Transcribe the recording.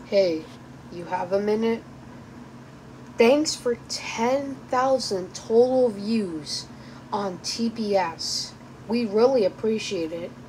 Hey, you have a minute? Thanks for 10,000 total views on T.P.S. We really appreciate it.